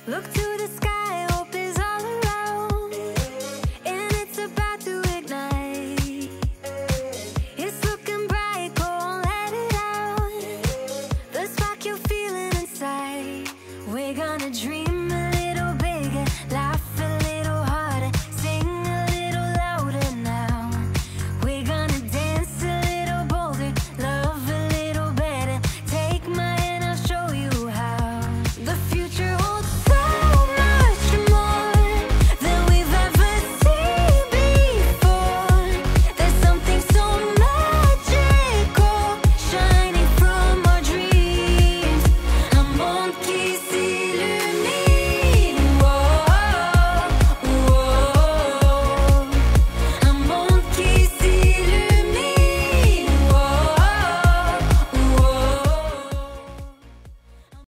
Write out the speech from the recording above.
Look to the sky, hope is all around, and it's about to ignite. It's looking bright, go on, let it out. The spark you're feeling inside, we're gonna dream